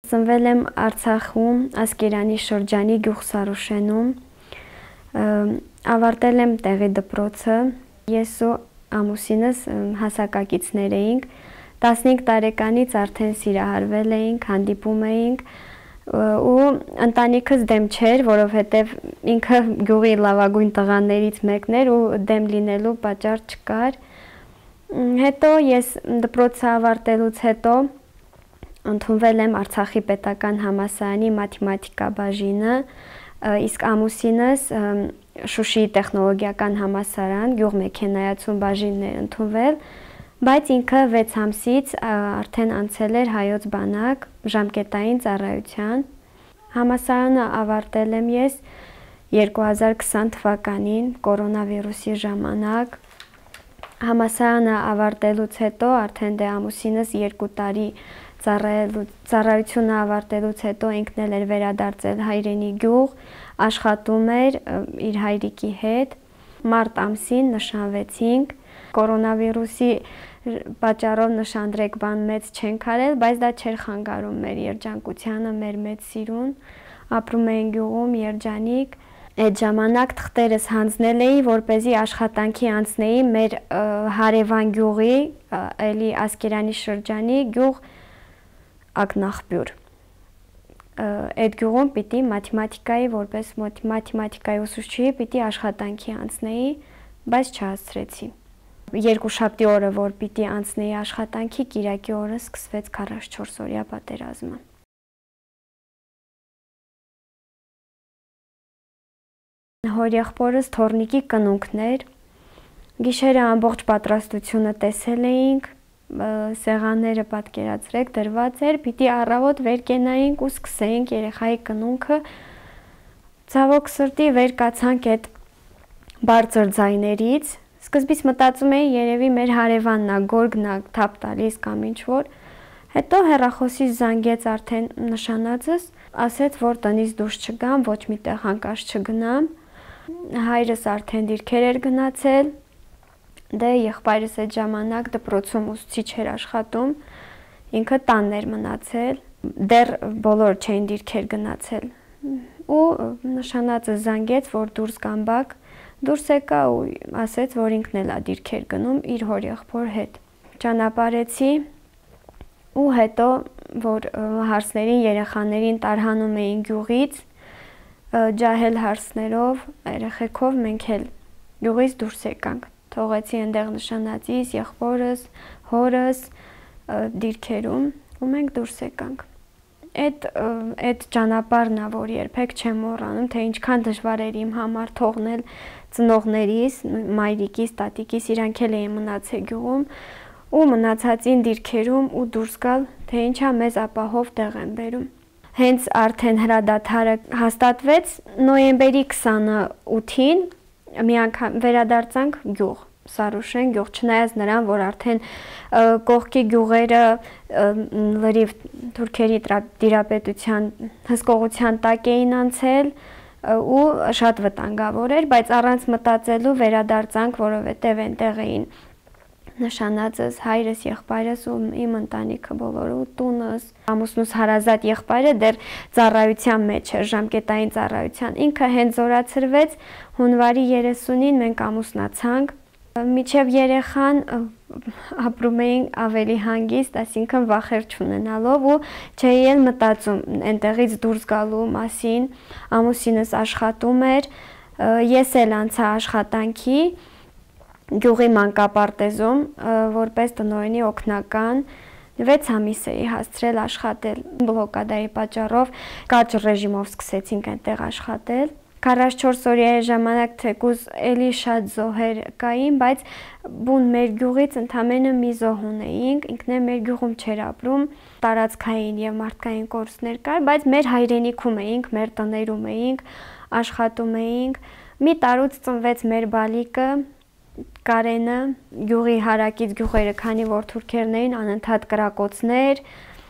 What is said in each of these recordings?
Ծնվել եմ Արցախում, Ասկերանի շրջանի գյուղ Սարուշենում, ավարտել եմ տեղի դպրոցը, ես ու ամուսինս հասակակիցներ էինք, 15 տարեկանից արդեն սիրահարվել էինք, հանդիպում էինք ու ընտանիքս դեմ չէր, որովհետև ինքը գյուղի լավագույն տղաներից մեկն էր ու դեմ լինելու պատճառ չկար։ Հետո ես դպրոցը ավարտելուց հետո ընդունվել եմ Արցախի պետական համալսարանի մաթեմատիկա բաժինը, իսկ ամուսինս Շուշիի տեխնոլոգիական համալսարան գյուղմեքենայացում բաժինն էր ընդունվել, բայց ինքը 6 ամսից արդեն անցել էր հայոց բանակ ժամկետային ծառայության։ Համալսարանը ավարտել եմ ես 2020 թվականին կորոնավիրուսի ժամանակ։ Համալսարանը ավարտելուց հետո արդեն ամուսինս 2 տարի ծառայությունը ավարտելուց հետո ինքն էլ էր վերադարձել հայրենի գյուղ, աշխատում էր իր հայրիկի հետ։ Մարտ ամսին նշանվեցինք, կորոնավիրուսի պատճառով նշանդրեք բան մեծ չենք արել, բայց դա չէր խանգարում մեր երջանկությանը, մեր մեծ սիրուն, ապրում էին գյուղում երջանիկ։ Այդ ժամանակ թղթերս հանձնել էի, որպեսզի աշխատանքի անցնեի մեր հարևան գյուղի, էլի Ասկերանի շրջանի գյուղ Ակնախբյուր։ Այդ գյուղում պիտի մաթեմատիկայի որպես մաթեմատիկայի ուսուցչուհի պիտի աշխատանքի անցնեի, բայց չհասցրեցի։ Երկուշաբթի օրը, որ պիտի անցնեի աշխատանքի, կիրակի օրը սկսվեց 44-օրյա պատերազմը։ Հորեղբորս թոռնիկի կնունքն էր, գիշերը ամբողջ պատրաստությունը տեսել էինք, սեղանները պատկերացրեք դրված էր, պիտի առավոտ վեր կենայինք ու սկսեինք երեխայի կնունքը, ցավոք սրտի վեր կացանք այդ բարձր ձայներից, սկզբից մտածում էի երևի մեր հարևանն է, գորգն է թափ տալիս կամ ինչ-որ, հետո հեռախոսից զանգեց արդեն նշանածս, ասեց, որ տնից դուրս չգամ, ոչ միտեղ հանկարծ չգնամ, հայրս արդեն դիրքեր էր գնացել, դե եղբայրս այդ ժամանակ դպրոցում ուսուցիչ էր աշխատում, ինքը տանն էր մնացել, դեռ բոլոր չէին դիրքեր գնացել, ու նշանածը զանգեց, որ դուրս գամ բակ, դուրս եկա ու ասեց, որ ինքն էլ է դիրքեր գնում իր հորեղբոր հետ։ Ճանապարհեցի ու հետո, որ հարսներին, երեխաներին տարհանում էին գյուղից, ջահել հարսներով, երեխեքով մենք էլ գյուղից դուրս եկանք։ Թողեցի այնտեղ նշանածիս, եղբորս, հորս դիրքերում ու մենք դուրս եկանք։ Այդ ճանապարհն է, որ երբեք չեմ մոռանում, թե ինչքան դժվար էր իմ համար թողնել ծնողներիս, մայրիկիս, տատիկիս, իրանք էլ էին մնացել գյուղում ու մնացածին դիրքերում ու դուրս գալ, թե ինչա մեզ ապահով տեղ են բերում։ Հենց արդեն հրադադարը հաստատվեց, նոյեմբերի 28-ին մի անգամ վերադարձանք գյուղ, Սարուշեն գյուղ, չնայած նրան, որ արդեն կողքի գյուղերը լրիվ թուրքերի տիրապետության հսկողության տակ էին անցել ու շատ վտանգավոր էր, բայց առանց մտածելու վերադարձանք, որովհետև այնտեղ էին նշանածս, հայրս, եղբայրս ու իմ ընտանիքը բոլորը ու տունս, ամուսնուս հարազատ եղբայրը դեռ ծառայության մեջ էր, ժամկետային ծառայության, ինքը հենց զորացրվեց, հունվարի 30-ին մենք ամուսնացանք, միջև երեխան ապրում էինք ավելի հանգիստ, այսինքն վախեր չունենալով ու չէի էլ մտածում այնտեղից դուրս գալու մասին, ամուսինս աշխատում էր, ես էլ անցա աշխատանքի գյուղի մանկապարտեզում, որպես տնօրենի օգնական, 6 ամիս էի հասցրել աշխատել, բլոկադայի պատճառով կարճ ռեժիմով սկսեցինք այնտեղ աշխատել։ 44 օրյայի ժամանակ թեկուզ էլի շատ զոհեր կային, բայց բուն մեր գյուղից ընդամենը մի զոհ ունեինք, ինքն էլ մեր գյուղում չէր ապրում, տարածքային եւ մարդկային կորուստներ կար, բայց մեր հայրենիքում էինք, մեր տներում էինք, աշխատում էինք։ Մի տարուց ծնվեց մեր բալիկը, Կարենը, գյուղի հարակից գյուղերը, քանի որ թուրքերն էին, անընդհատ կրակոցներ,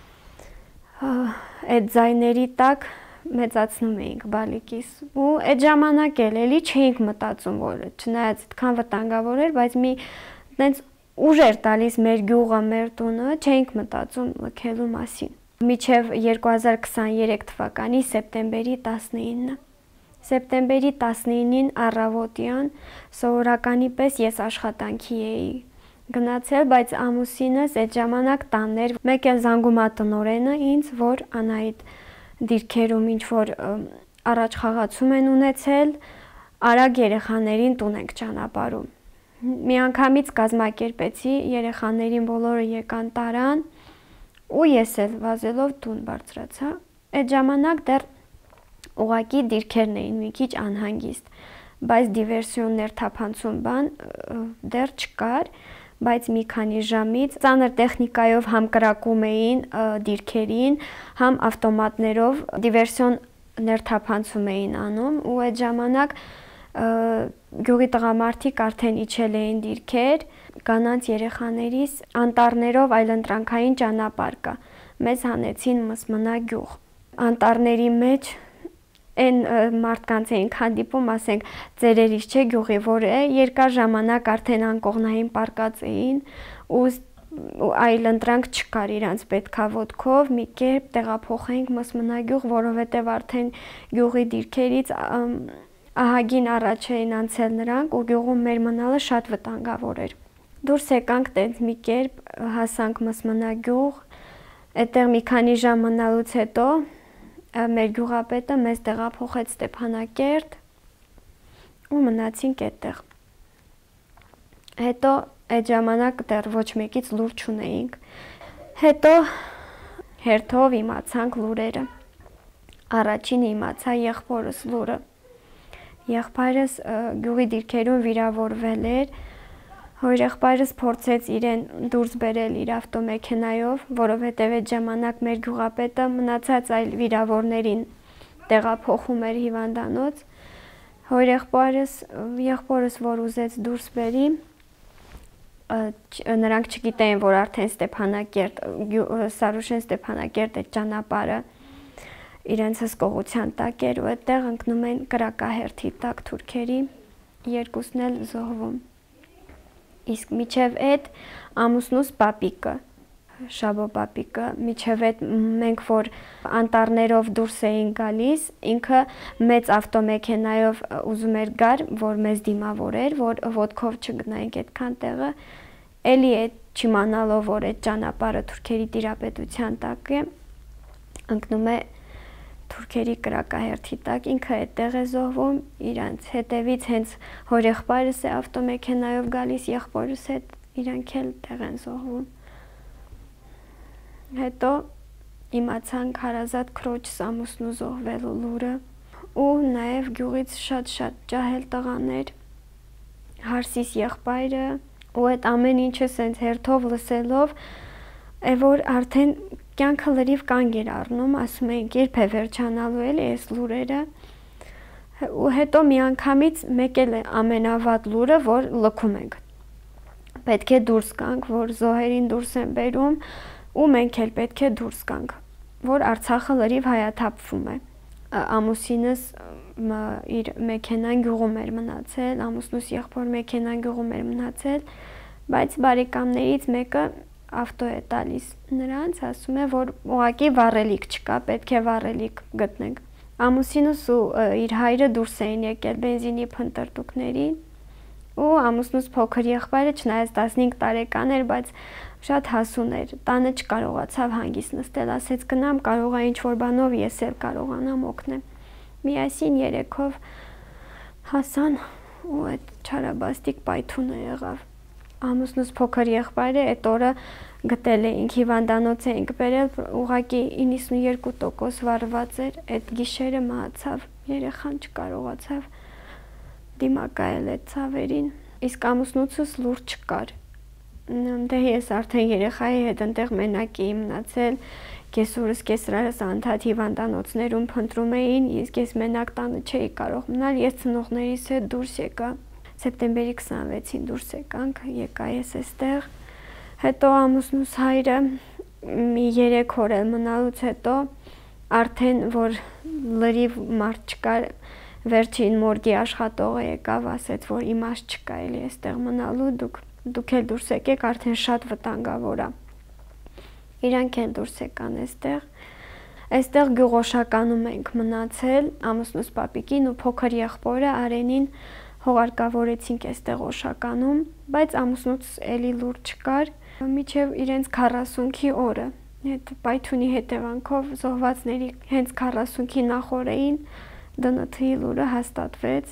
այդ ձայների տակ մեծացնում էինք բալիկիս ու այդ ժամանակ էլի չէինք մտածում, որ չնայած այդքան վտանգավոր էր, բայց մի տենց ուժ էր տալիս մեր գյուղը, մեր տունը, չէինք մտածում լքելու մասին։ մինչև 2023 թվականի սեպտեմբերի 19-ը։ Սեպտեմբերի 19-ին առավոտյան սովորականի պես ես աշխատանքի էի գնացել, բայց ամուսինս այդ ժամանակ տանն էր։ Մեկ էլ զանգում է տնօրենը ինձ, որ Անահիտ դիրքերում ինչ որ առաջ խաղացում են ունեցել, արագ երեխաներին տուն ենք ճանապարհում։ Միանգամից կազմակերպեցի, երեխաներին բոլորը եկան տարան ու ես էլ վազելով տուն բարձրացա։ Այդ ժամանակ դեռ ուղակի դիրքերն էին մի քիչ անհանգիստ, բայց դիվերսիոն ներթափանցում բան դեռ չկար, բայց մի քանի ժամից ծանր տեխնիկայով համ կրակում էին դիրքերին, համ ավտոմատներով դիվերսիոն ներթափանցում էին անում ու այդ ժամանակ գյուղի տղամարդիկ արդեն իջել էին դիրքեր, կանանց երեխաներիս անտառներով այլընտրանքային ճանապարհ կա։ Մեզ հանեցին Մսմնա գյուղ։ Անտառների մեջ այն մարդկանց էինք հանդիպում, ասենք, ծերերից չէ գյուղի, որ երկար ժամանակ արդեն անկողնային պարկած էին ու այլընտրանք չկար, իրանց պետքա ոտքով մի կերպ տեղափոխենք Մսմնա գյուղ, որովհետև արդեն գյուղի դիրքերից ահագին առաջ էին անցել նրանք ու գյուղում մեր մնալը շատ վտանգավոր էր։ Դուրս եկանք տենց մի կերպ, հասանք Մսմնա գյուղ, այդտեղ մի քանի ժամ մնալուց հետո մեր գյուղապետը մեզ տեղափոխեց Ստեփանակերտ ու մնացինք այդտեղ։ Հետո այդ ժամանակ դեռ ոչ մեկից լուր չունեինք։ Հետո հերթով իմացանք լուրերը։ Առաջինը իմացա եղբորս լուրը։ Եղբայրս գյուղի դիրքերում վիրավորվել էր, հորեղբայրս փորձեց իրեն դուրս բերել իր ավտոմեքենայով, որովհետև այդ ժամանակ մեր գյուղապետը մնացած այլ վիրավորներին տեղափոխում էր հիվանդանոց։ Եղբորս որ ուզեց դուրս բերի, նրանք չգիտեին, որ արդեն Ստեփանակերտ, Սարուշեն Ստեփանակերտ այդ ճանապարհը իրենց հսկողության տակ էր ու այդտեղ ընկնում են կրակահերթի տակ թուրքերի, երկուսն էլ զոհվում։ Իսկ միջև այդ ամուսնուս պապիկը, Շաբո պապիկը, միջև այդ մենք որ անտառներով դուրս էին գալիս, ինքը մեծ ավտոմեքենայով ուզում էր գար, որ մեզ դիմավորեր, որ ոտքով չգնայինք այդքան տեղը, էլի այդ չիմանալով, որ այդ ճանապարհը թուրքերի տիրապետության տակ է, ընկնում է թուրքերի կրակահերթի տակ, ինքը այդտեղ է զոհվում, իրանց հետևից հենց հորեղբայրս է ավտոմեքենայով գալիս, եղբորս հետ իրանք էլ տեղ են զոհվում։ Հետո իմացանք հարազատ քրոջս ամուսնու զոհվելու լուրը ու նաև գյուղից շատ ջահել տղաներ, Հարսիս եղբայրը ու այդ ամեն ինչը սենց հերթով լսելով, որ արդեն կյանքը լրիվ կանգ էր առնում, ասում էինք երբ է վերջանալու էլի այս լուրերը ու հետո միանգամից մեկ էլ է ամենավատ լուրը, որ լքում ենք։ Պետք է դուրս գանք, որ զոհերին դուրս են բերում ու մենք էլ պետք է դուրս գանք, որ Արցախը լրիվ հայաթափվում է։ Ամուսինս իր մեքենան գյուղում էր մնացել, ամուսնուս եղբոր մեքենան գյուղում էր մնացել, բայց բարեկամներից մեկը ավտո է տալիս նրանց, ասում է, որ ուղղակի վառելիք չկա, պետք է վառելիք գտնենք։ Ամուսինուս ու իր հայրը դուրս էին եկել բենզինի փնտրտուքներին ու ամուսնուս փոքր եղբայրը չնայած 15 տարեկան էր, բայց շատ հասուն էր, տանը չկարողացավ հանգիստ նստել, ասեց գնամ, կարող է ինչ-որ բանով ես էլ կարողանամ օգնեմ։ Միասին երեքով հասան ու այդ չարաբաստիկ պայթունը եղավ։ Ամուսնուս փոքր եղբայրը այդ օրը գտել էինք, հիվանդանոց էինք բերել, ուղղակի 92% վառված էր, այդ գիշերը մահացավ, երեխան չկարողացավ դիմակայել այդ ցավերին, իսկ ամուսնուցս լուր չկար։ Դե ես արդեն երեխայի հետ ընտեղ մենակ էի մնացել, կեսուրս կեսրարս անդադ հիվանդանոցներում փնտրում էին, իսկ ես մենակ տանը չէի կարող մնալ, ես ծնողներիս հետ դուրս եկա։ Սեպտեմբերի 26-ին դուրս եկանք, եկա ես այստեղ։ Հետո ամուսնուս հայրը մի 3 օր էլ մնալուց հետո արդեն որ լրիվ մարդ չկար, վերջին մորգի աշխատողը եկավ, ասեց, որ իմաստ չկա էլի այստեղ մնալու, դուք էլ դուրս եկեք, արդեն շատ վտանգավոր է։ Իրանք էլ դուրս եկան այստեղ։ Այստեղ գյուղոշականում ենք մնացել, ամուսնուս պապիկին ու փոքր եղբորը Արենին հողարկավորեցինք այստեղ Օշականում, բայց ամուսնուց էլի լուրջ չկար, մինչև իրենց 40-ի օրը։ Այդ պայթունի հետևանքով զոհվածների հենց 40-ի նախօրեին ԴՆԹ-ի լուրը հաստատվեց։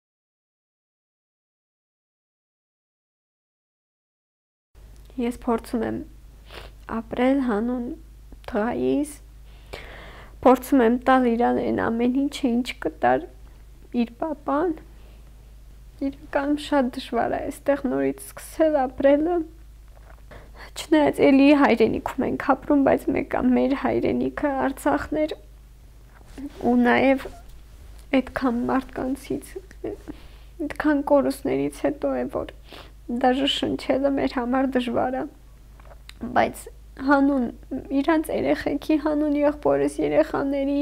Ես փորձում եմ ապրել հանուն տղայիս, փորձում եմ տալ իրան այն ամեն ինչը, ինչ կտար իր պապան։ Իրականում շատ դժվար է այստեղ նորից սկսել ապրելը։ Չնայած էլի հայրենիքում ենք ապրում, բայց մեկ է մեր հայրենիքը Արցախն էր ու նաև այդքան մարդկանցից, այդքան կորուստներից հետո է, որ դաժե շնչելը մեր համար դժվար է, բայց հանուն իրանց երեխեքի, հանուն եղբորս երեխաների,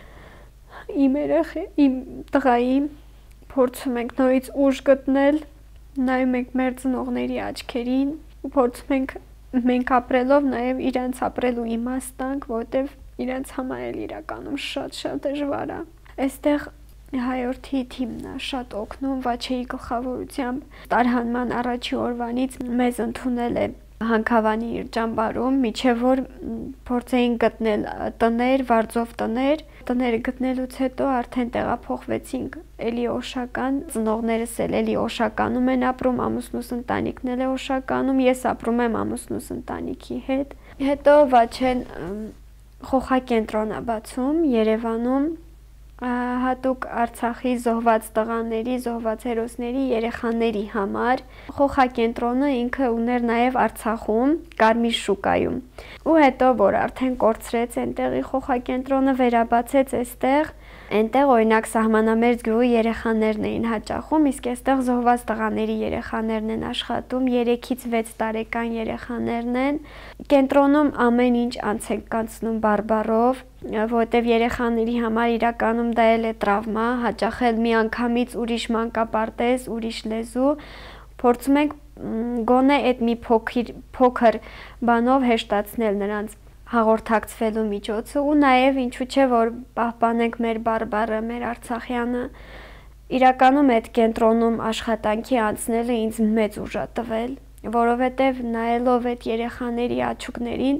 իմ տղայի փորձում ենք նորից ուժ գտնել, նայում ենք մեր ծնողների աչքերին ու փորձում ենք մենք ապրելով նաև իրանց ապրելու իմաստ տանք, որտեվ իրանց համար էլ իրականում շատ դժվար է։ Այստեղ հայորդի թիմն է շատ օգնում Վաչեի գլխավորությամբ։ Տարհանման առաջի օրվանից մեզ ընդունել է Հանքավանի իր ճամբարում, միջև որ փորձեին գտնել տներ, վարձով տները գտնելուց հետո արդեն տեղափոխվեցինք էլի Օշական, ծնողներս էլի Օշականում են ապրում, ամուսնուս ընտանիքն էլ է Օշականում, ես ապրում եմ ամուսնուս ընտանիքի հետ։ Հետո Վաչեն խոխակենտրոն է բացում Երևանում, հատուկ Արցախի զոհված տղաների, զոհված հերոսների երեխաների համար։ Խոխակենտրոնը ինքը ուներ նաև Արցախում, Կարմիր շուկայում։ Ու հետո որ արդեն կորցրեց այնտեղի խոխակենտրոնը, վերաբացեց այստեղ, այնտեղ օրինակ Սահմանամերձ գյուղի երեխաներն էին հաճախում, իսկ այստեղ զոհված տղաների երեխաներն են աշխատում, 3-ից 6 տարեկան երեխաներն են։ Կենտրոնում ամեն ինչ անց ենք կանցնում բարբառով, որտեվ երեխաների համար իրականում դա էլ է տրավմա, հաճախել միանգամից ուրիշ մանկապարտեզ, ուրիշ լեզու, փորձում ենք գոնե այդ մի փոքր բանով հեշտացնել նրանց հաղորդակցվելու միջոցը ու նաև ինչու՞ չէ որ պահպանենք մեր բարբառը, մեր արցախյանը։ Իրականում այդ կենտրոնում աշխատանքի անցնելը ինձ մեծ ուժ է տվել, որովհետև նայելով այդ երեխաների աչուկներին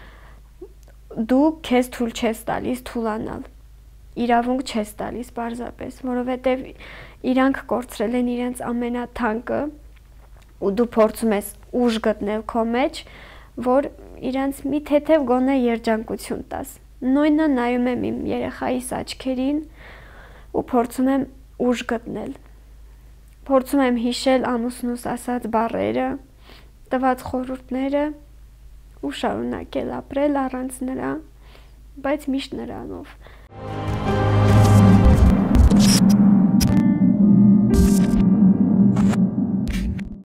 դու քեզ թույլ չես տալիս թուլանալ, իրավունք չես տալիս պարզապես, որովհետև իրանք կորցրել են իրենց ամենաթանկը ու դու փորձում ես ուժ գտնել քո մեջ, որ իրանց մի թեթև գոնե երջանկություն տաս։ Նույնը նայում եմ իմ երեխայիս աչքերին ու փորձում եմ ուժ գտնել։ Փորձում եմ հիշել ամուսնուս ասած բառերը, տված խորհուրդները ու շարունակել ապրել առանց նրա, բայց միշտ նրանով։